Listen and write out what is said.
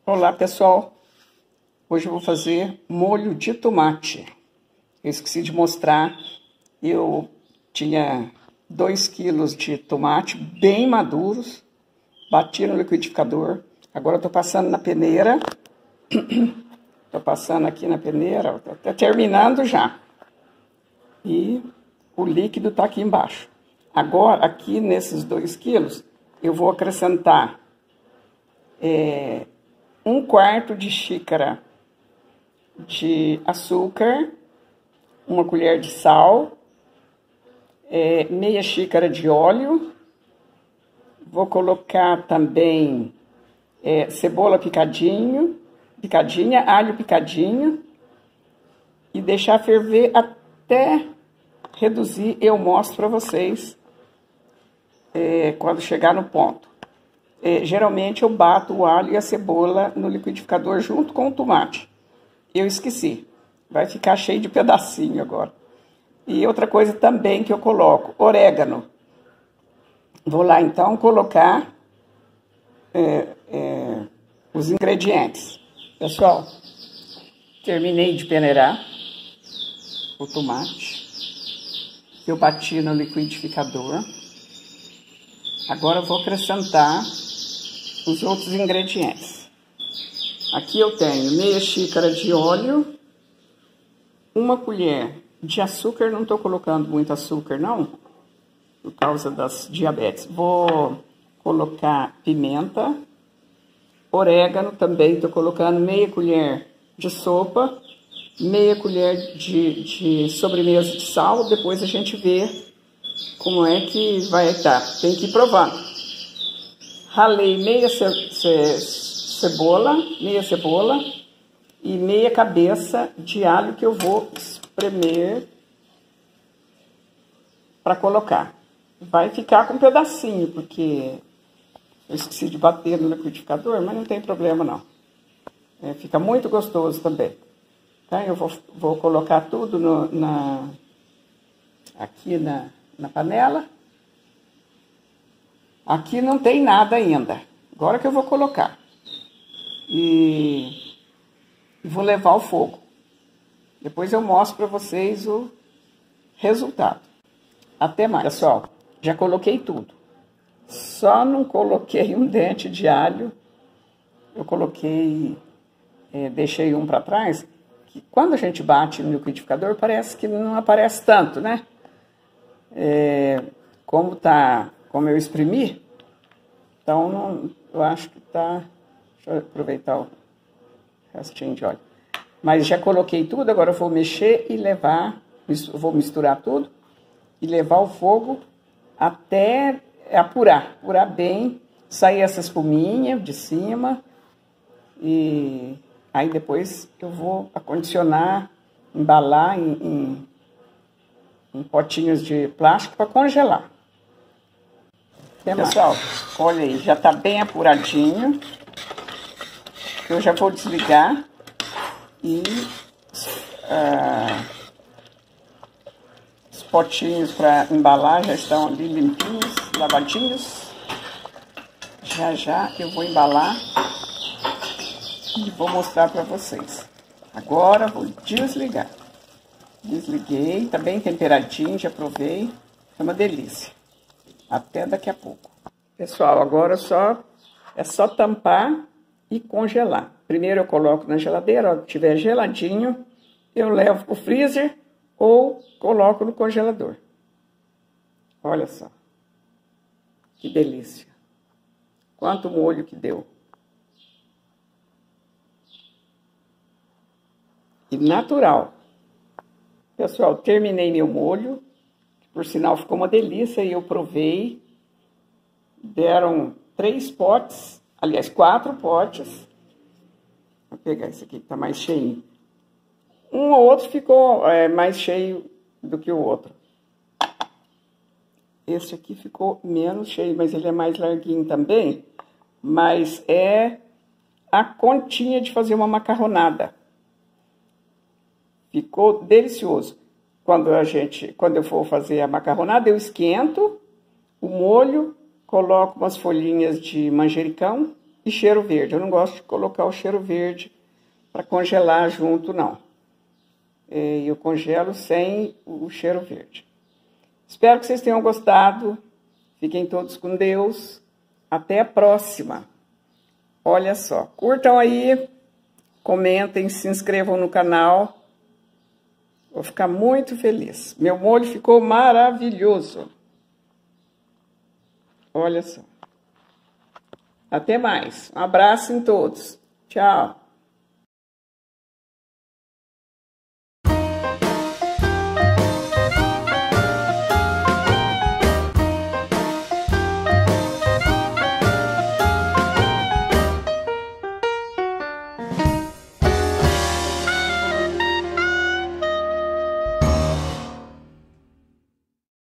Olá pessoal, hoje eu vou fazer molho de tomate. Eu esqueci de mostrar, eu tinha 2 quilos de tomate bem maduros, bati no liquidificador, agora eu tô passando na peneira, tô passando aqui na peneira, tô até terminando já, e o líquido tá aqui embaixo. Agora, aqui nesses 2 quilos, eu vou acrescentar 1/4 de xícara de açúcar, 1 colher de sal, meia xícara de óleo. Vou colocar também cebola picadinha, alho picadinho e deixar ferver até reduzir. Eu mostro para vocês quando chegar no ponto. Geralmente eu bato o alho e a cebola no liquidificador junto com o tomate. Eu esqueci. Vai ficar cheio de pedacinho agora. E outra coisa também que eu coloco, orégano. Vou lá então colocar os ingredientes. Pessoal, terminei de peneirar o tomate. Eu bati no liquidificador. Agora eu vou acrescentar os outros ingredientes. Aqui eu tenho meia xícara de óleo, 1 colher de açúcar, não estou colocando muito açúcar não, por causa das diabetes. Vou colocar pimenta, orégano também, estou colocando meia colher de sopa, meia colher de sobremesa de sal, depois a gente vê como é que vai estar, tem que ir provando. Ralei meia cebola e meia cabeça de alho que eu vou espremer para colocar. Vai ficar com um pedacinho, porque eu esqueci de bater no liquidificador, mas não tem problema não. Fica muito gostoso também. Tá? Eu vou colocar tudo aqui na panela. Aqui não tem nada ainda. Agora que eu vou colocar. E vou levar ao fogo. Depois eu mostro para vocês o resultado. Até mais. Pessoal, já coloquei tudo. Só não coloquei um dente de alho. Eu coloquei, deixei um para trás. Que quando a gente bate no liquidificador, parece que não aparece tanto, né? Como eu exprimi, então não, eu acho que tá. Deixa eu aproveitar o restinho de óleo. Mas já coloquei tudo, agora eu vou mexer e levar, vou misturar tudo e levar ao fogo até apurar bem, sair essa espuminha de cima. E aí depois eu vou acondicionar, embalar em potinhos de plástico para congelar. Pessoal, olha aí, já tá bem apuradinho. Eu já vou desligar e os potinhos para embalar já estão ali limpinhos, lavadinhos. Já eu vou embalar e vou mostrar para vocês. Agora vou desligar. Desliguei, tá bem temperadinho, já provei, é uma delícia. Até daqui a pouco. Pessoal, agora é só tampar e congelar. Primeiro eu coloco na geladeira, ó, tiver geladinho, eu levo pro freezer ou coloco no congelador. Olha só, que delícia. Quanto molho que deu. E natural. Pessoal, terminei meu molho, por sinal ficou uma delícia e eu provei. Deram 3 potes, aliás 4 potes. Vou pegar esse aqui que tá mais cheinho. Um ou outro ficou mais cheio do que o outro. Esse aqui ficou menos cheio, mas ele é mais larguinho também. Mas é a continha de fazer uma macarronada. Ficou delicioso. Quando eu for fazer a macarronada, eu esquento o molho, coloco umas folhinhas de manjericão e cheiro verde. Eu não gosto de colocar o cheiro verde para congelar junto, não. Eu congelo sem o cheiro verde. Espero que vocês tenham gostado. Fiquem todos com Deus. Até a próxima. Olha só, curtam aí, comentem, se inscrevam no canal. Vou ficar muito feliz. Meu molho ficou maravilhoso. Olha só. Até mais. Um abraço em todos. Tchau.